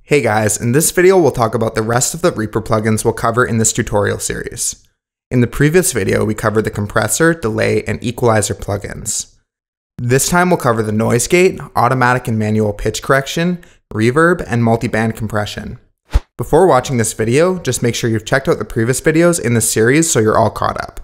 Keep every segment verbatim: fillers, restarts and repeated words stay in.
Hey guys, in this video we'll talk about the rest of the Reaper plugins we'll cover in this tutorial series. In the previous video we covered the compressor, delay, and equalizer plugins. This time we'll cover the noise gate, automatic and manual pitch correction, reverb, and multiband compression. Before watching this video, just make sure you've checked out the previous videos in this series so you're all caught up.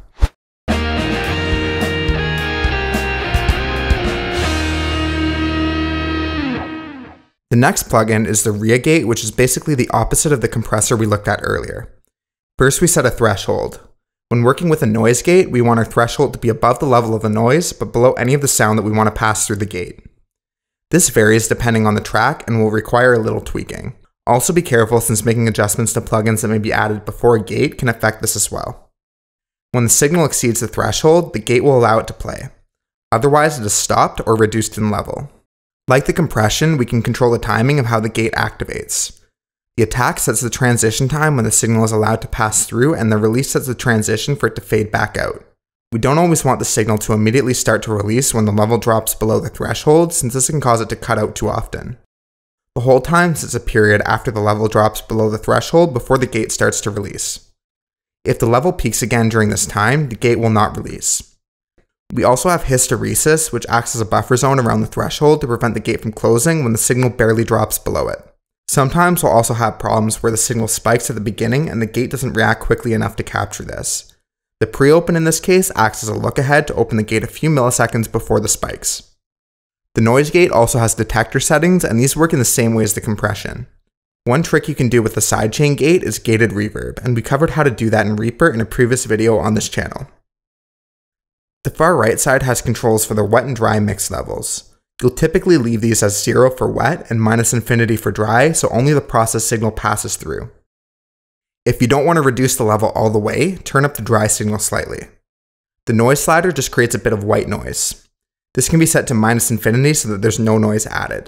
The next plugin is the R I A gate, which is basically the opposite of the compressor we looked at earlier. First, we set a threshold. When working with a noise gate, we want our threshold to be above the level of the noise, but below any of the sound that we want to pass through the gate. This varies depending on the track and will require a little tweaking. Also be careful, since making adjustments to plugins that may be added before a gate can affect this as well. When the signal exceeds the threshold, the gate will allow it to play. Otherwise, it is stopped or reduced in level. Like the compression, we can control the timing of how the gate activates. The attack sets the transition time when the signal is allowed to pass through, and the release sets the transition for it to fade back out. We don't always want the signal to immediately start to release when the level drops below the threshold, since this can cause it to cut out too often. The hold time sets a period after the level drops below the threshold before the gate starts to release. If the level peaks again during this time, the gate will not release. We also have hysteresis, which acts as a buffer zone around the threshold to prevent the gate from closing when the signal barely drops below it. Sometimes we'll also have problems where the signal spikes at the beginning and the gate doesn't react quickly enough to capture this. The pre-open in this case acts as a look ahead to open the gate a few milliseconds before the spikes. The noise gate also has detector settings, and these work in the same way as the compression. One trick you can do with the sidechain gate is gated reverb, and we covered how to do that in Reaper in a previous video on this channel. The far right side has controls for the wet and dry mix levels. You'll typically leave these as zero for wet and minus infinity for dry, so only the process signal passes through. If you don't want to reduce the level all the way, turn up the dry signal slightly. The noise slider just creates a bit of white noise. This can be set to minus infinity so that there's no noise added.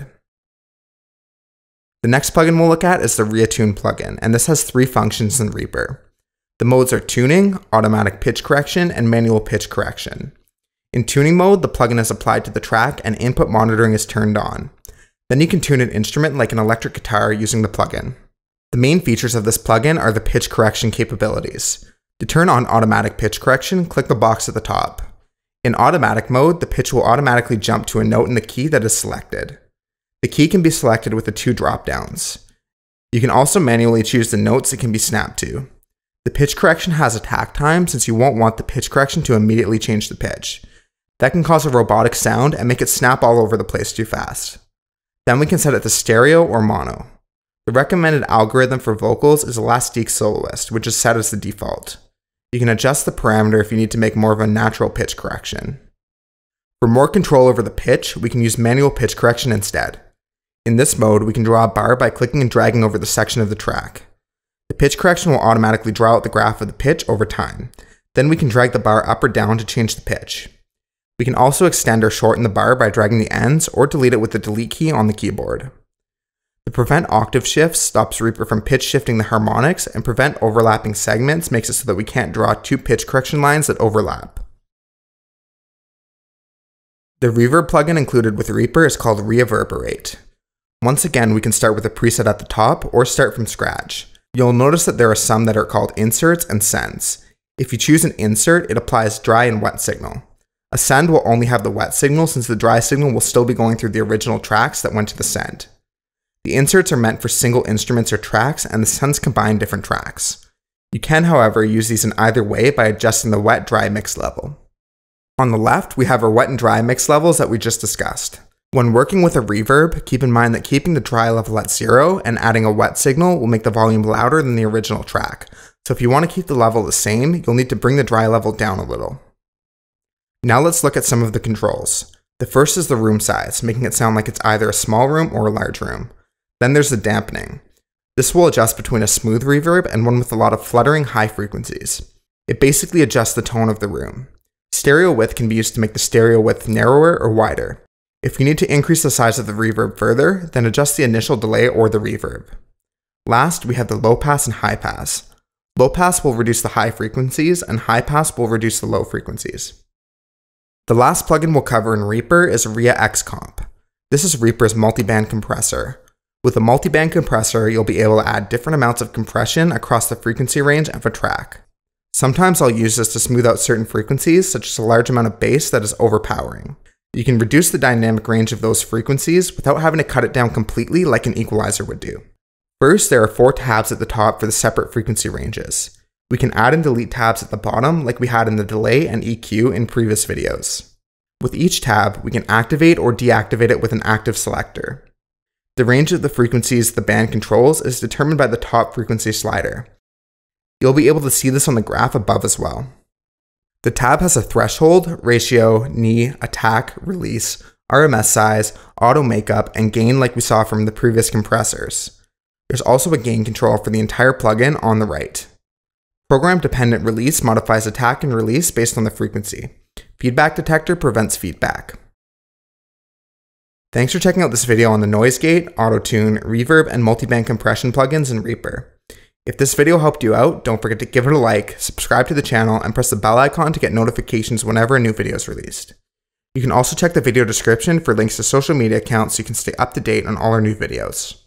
The next plugin we'll look at is the Reattune plugin, and this has three functions in Reaper. The modes are tuning, automatic pitch correction, and manual pitch correction. In tuning mode, the plugin is applied to the track and input monitoring is turned on. Then you can tune an instrument like an electric guitar using the plugin. The main features of this plugin are the pitch correction capabilities. To turn on automatic pitch correction, click the box at the top. In automatic mode, the pitch will automatically jump to a note in the key that is selected. The key can be selected with the two drop-downs. You can also manually choose the notes it can be snapped to. The pitch correction has a takt time, since you won't want the pitch correction to immediately change the pitch. That can cause a robotic sound and make it snap all over the place too fast. Then we can set it to stereo or mono. The recommended algorithm for vocals is Elastique Soloist, which is set as the default. You can adjust the parameter if you need to make more of a natural pitch correction. For more control over the pitch, we can use manual pitch correction instead. In this mode, we can draw a bar by clicking and dragging over the section of the track. The pitch correction will automatically draw out the graph of the pitch over time. Then we can drag the bar up or down to change the pitch. We can also extend or shorten the bar by dragging the ends, or delete it with the delete key on the keyboard. The prevent octave shift stops Reaper from pitch shifting the harmonics, and prevent overlapping segments makes it so that we can't draw two pitch correction lines that overlap. The reverb plugin included with Reaper is called Reverberate. Once again, we can start with a preset at the top or start from scratch. You'll notice that there are some that are called inserts and sends. If you choose an insert, it applies dry and wet signal. A send will only have the wet signal, since the dry signal will still be going through the original tracks that went to the send. The inserts are meant for single instruments or tracks, and the sends combine different tracks. You can, however, use these in either way by adjusting the wet-dry mix level. On the left, we have our wet and dry mix levels that we just discussed. When working with a reverb, keep in mind that keeping the dry level at zero and adding a wet signal will make the volume louder than the original track. So if you want to keep the level the same, you'll need to bring the dry level down a little. Now let's look at some of the controls. The first is the room size, making it sound like it's either a small room or a large room. Then there's the dampening. This will adjust between a smooth reverb and one with a lot of fluttering high frequencies. It basically adjusts the tone of the room. Stereo width can be used to make the stereo width narrower or wider. If you need to increase the size of the reverb further, then adjust the initial delay or the reverb. Last, we have the low pass and high pass. Low pass will reduce the high frequencies, and high pass will reduce the low frequencies. The last plugin we'll cover in Reaper is R I A X Comp. This is Reaper's multiband compressor. With a multiband compressor, you'll be able to add different amounts of compression across the frequency range of a track. Sometimes I'll use this to smooth out certain frequencies, such as a large amount of bass that is overpowering. You can reduce the dynamic range of those frequencies without having to cut it down completely like an equalizer would do. First, there are four tabs at the top for the separate frequency ranges. We can add and delete tabs at the bottom like we had in the delay and E Q in previous videos. With each tab, we can activate or deactivate it with an active selector. The range of the frequencies the band controls is determined by the top frequency slider. You'll be able to see this on the graph above as well. The tab has a threshold, ratio, knee, attack, release, R M S size, auto makeup, and gain like we saw from the previous compressors. There's also a gain control for the entire plugin on the right. Program-dependent release modifies attack and release based on the frequency. Feedback detector prevents feedback. Thanks for checking out this video on the noise gate, auto-tune, reverb, and multiband compression plugins in Reaper. If this video helped you out, don't forget to give it a like, subscribe to the channel, and press the bell icon to get notifications whenever a new video is released. You can also check the video description for links to social media accounts so you can stay up to date on all our new videos.